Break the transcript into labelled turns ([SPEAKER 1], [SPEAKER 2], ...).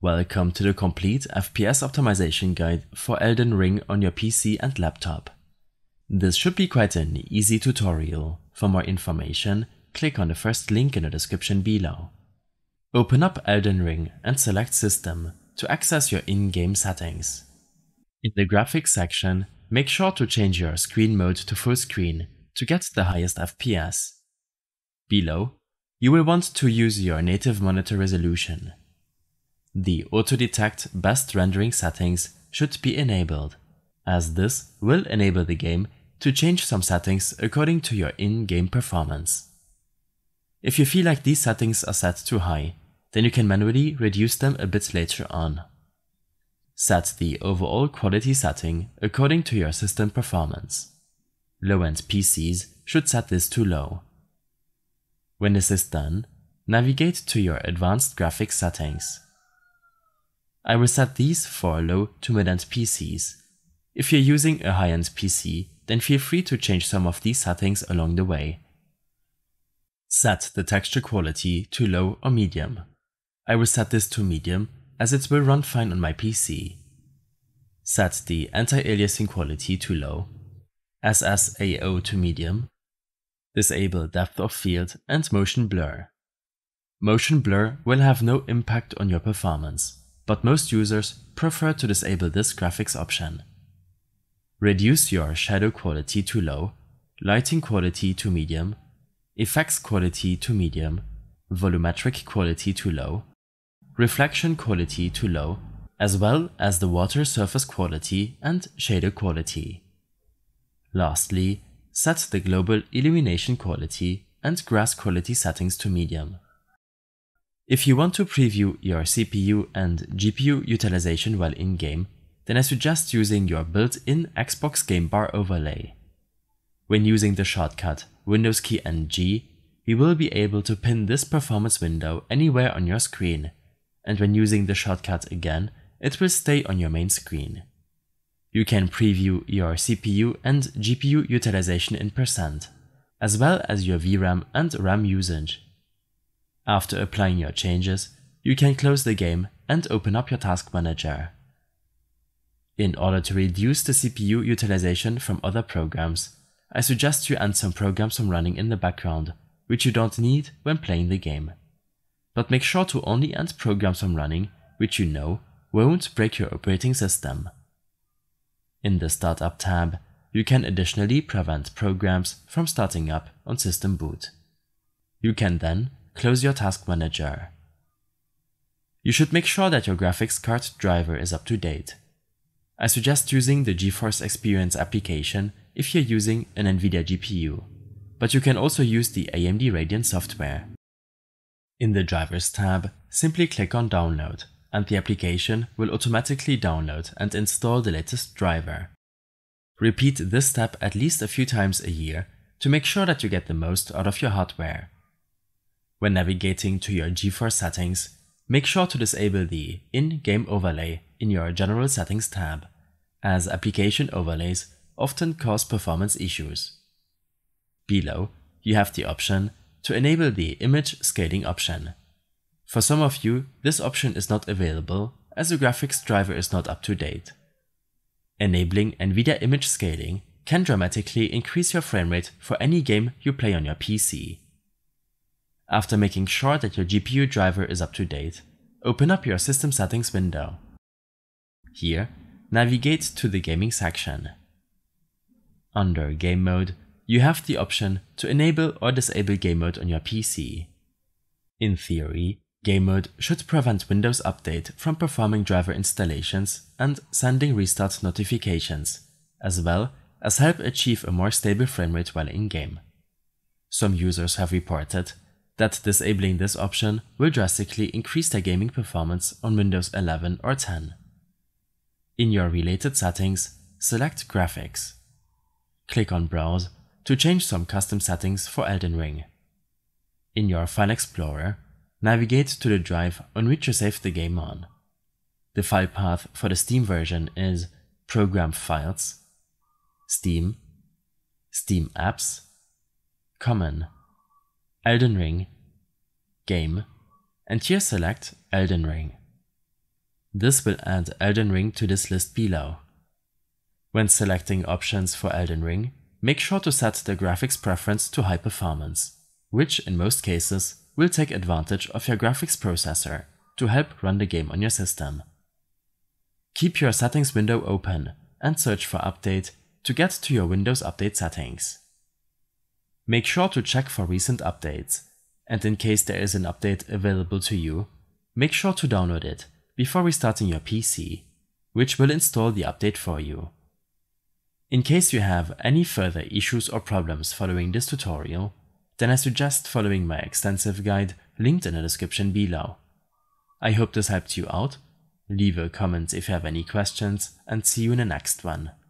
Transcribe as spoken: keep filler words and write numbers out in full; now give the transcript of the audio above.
[SPEAKER 1] Welcome to the complete F P S optimization guide for Elden Ring on your P C and laptop. This should be quite an easy tutorial. For more information, click on the first link in the description below. Open up Elden Ring and select System to access your in-game settings. In the graphics section, make sure to change your screen mode to full screen to get the highest F P S. Below, you will want to use your native monitor resolution. The auto-detect best rendering settings should be enabled, as this will enable the game to change some settings according to your in-game performance. If you feel like these settings are set too high, then you can manually reduce them a bit later on. Set the overall quality setting according to your system performance. Low-end P Cs should set this to low. When this is done, navigate to your advanced graphics settings. I will set these for low to mid-end P Cs. If you're using a high-end P C, then feel free to change some of these settings along the way. Set the texture quality to low or medium. I will set this to medium as it will run fine on my P C. Set the anti-aliasing quality to low, S S A O to medium. Disable depth of field and motion blur. Motion blur will have no impact on your performance, but most users prefer to disable this graphics option. Reduce your shadow quality to low, lighting quality to medium, effects quality to medium, volumetric quality to low, reflection quality to low, as well as the water surface quality and shader quality. Lastly, set the global illumination quality and grass quality settings to medium. If you want to preview your C P U and G P U utilization while in-game, then I suggest using your built-in Xbox Game Bar overlay. When using the shortcut Windows key and G, you will be able to pin this performance window anywhere on your screen, and when using the shortcut again, it will stay on your main screen. You can preview your C P U and G P U utilization in percent, as well as your V RAM and RAM usage. After applying your changes, you can close the game and open up your task manager. In order to reduce the C P U utilization from other programs, I suggest you end some programs from running in the background, which you don't need when playing the game. But make sure to only end programs from running which you know won't break your operating system. In the Startup tab, you can additionally prevent programs from starting up on system boot. You can then close your task manager. You should make sure that your graphics card driver is up to date. I suggest using the GeForce Experience application if you're using an NVIDIA G P U, but you can also use the A M D Radeon software. In the Drivers tab, simply click on Download, and the application will automatically download and install the latest driver. Repeat this step at least a few times a year to make sure that you get the most out of your hardware. When navigating to your GeForce settings, make sure to disable the In-Game Overlay in your General Settings tab, as application overlays often cause performance issues. Below, you have the option to enable the Image Scaling option. For some of you, this option is not available as the graphics driver is not up to date. Enabling NVIDIA Image Scaling can dramatically increase your frame rate for any game you play on your P C. After making sure that your G P U driver is up to date, open up your System Settings window. Here, navigate to the Gaming section. Under Game Mode, you have the option to enable or disable Game Mode on your P C. In theory, Game Mode should prevent Windows Update from performing driver installations and sending restart notifications, as well as help achieve a more stable frame rate while in-game. Some users have reported that disabling this option will drastically increase their gaming performance on Windows eleven or ten. In your related settings, select Graphics. Click on Browse to change some custom settings for Elden Ring. In your File Explorer, navigate to the drive on which you saved the game on. The file path for the Steam version is Program Files, Steam, Steam Apps, Common, Elden Ring, Game, and here select Elden Ring. This will add Elden Ring to this list below. When selecting options for Elden Ring, make sure to set the graphics preference to high performance, which in most cases will take advantage of your graphics processor to help run the game on your system. Keep your settings window open and search for Update to get to your Windows Update settings. Make sure to check for recent updates, and in case there is an update available to you, make sure to download it before restarting your P C, which will install the update for you. In case you have any further issues or problems following this tutorial, then I suggest following my extensive guide linked in the description below. I hope this helped you out. Leave a comment if you have any questions, and see you in the next one.